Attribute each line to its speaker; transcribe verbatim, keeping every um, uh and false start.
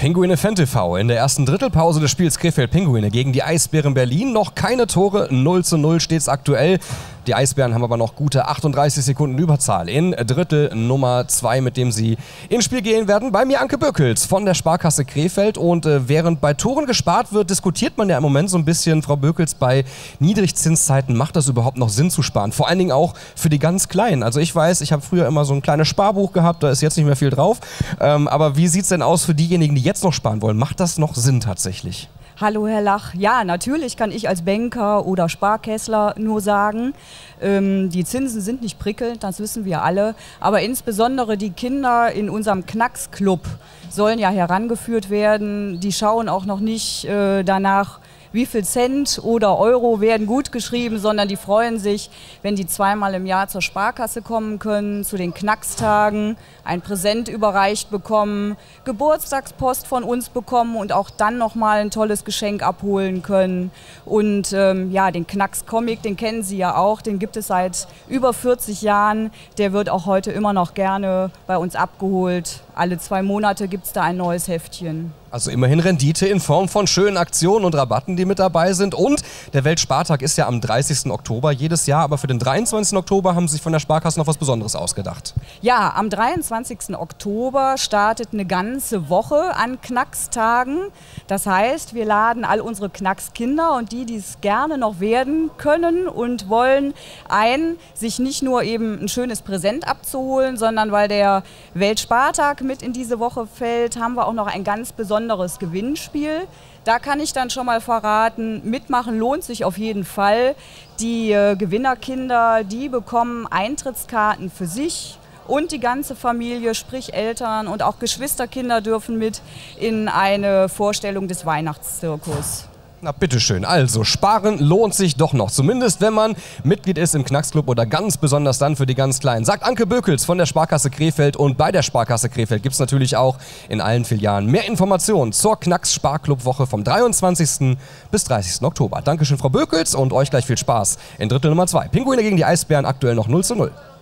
Speaker 1: Pinguine Fan T V in der ersten Drittelpause des Spiels Krefeld-Pinguine gegen die Eisbären Berlin. Noch keine Tore, null zu null steht es aktuell. Die Eisbären haben aber noch gute achtunddreißig Sekunden Überzahl in Drittel Nummer zwei, mit dem sie ins Spiel gehen werden. Bei mir Anke Böckels von der Sparkasse Krefeld. Und äh, während bei Toren gespart wird, diskutiert man ja im Moment so ein bisschen, Frau Böckels, bei Niedrigzinszeiten macht das überhaupt noch Sinn zu sparen? Vor allen Dingen auch für die ganz Kleinen. Also ich weiß, ich habe früher immer so ein kleines Sparbuch gehabt, da ist jetzt nicht mehr viel drauf. Ähm, aber wie sieht es denn aus für diejenigen, die jetzt noch sparen wollen? Macht das noch Sinn tatsächlich?
Speaker 2: Hallo Herr Lach, ja, natürlich kann ich als Banker oder Sparkässler nur sagen, ähm, die Zinsen sind nicht prickelnd, das wissen wir alle, aber insbesondere die Kinder in unserem Knacksclub sollen ja herangeführt werden, die schauen auch noch nicht äh, danach, wie viel Cent oder Euro werden gut geschrieben, sondern die freuen sich, wenn die zweimal im Jahr zur Sparkasse kommen können, zu den Knackstagen, ein Präsent überreicht bekommen, Geburtstagspost von uns bekommen und auch dann nochmal ein tolles Geschenk abholen können. Und ähm, ja, den Knacks-Comic, den kennen Sie ja auch, den gibt es seit über vierzig Jahren. Der wird auch heute immer noch gerne bei uns abgeholt. Alle zwei Monate gibt es da ein neues Heftchen.
Speaker 1: Also immerhin Rendite in Form von schönen Aktionen und Rabatten, die mit dabei sind. Und der Weltspartag ist ja am dreißigsten Oktober jedes Jahr. Aber für den dreiundzwanzigsten Oktober haben Sie sich von der Sparkasse noch was Besonderes ausgedacht.
Speaker 2: Ja, am dreiundzwanzigsten Oktober startet eine ganze Woche an Knackstagen. Das heißt, wir laden all unsere Knackskinder und die, die es gerne noch werden können und wollen, ein, sich nicht nur eben ein schönes Präsent abzuholen, sondern weil der Weltspartag mit in diese Woche fällt, haben wir auch noch ein ganz besonderes Gewinnspiel. Da kann ich dann schon mal verraten, mitmachen lohnt sich auf jeden Fall. Die äh, Gewinnerkinder, die bekommen Eintrittskarten für sich und die ganze Familie, sprich Eltern und auch Geschwisterkinder dürfen mit in eine Vorstellung des Weihnachtszirkus.
Speaker 1: Na bitteschön, also sparen lohnt sich doch noch, zumindest wenn man Mitglied ist im Knacksclub oder ganz besonders dann für die ganz Kleinen. Sagt Anke Böckels von der Sparkasse Krefeld, und bei der Sparkasse Krefeld gibt es natürlich auch in allen Filialen mehr Informationen zur Knacks-Sparclub-Woche vom dreiundzwanzigsten bis dreißigsten Oktober. Dankeschön, Frau Böckels, und euch gleich viel Spaß in Drittel Nummer zwei. Pinguine gegen die Eisbären, aktuell noch null zu null.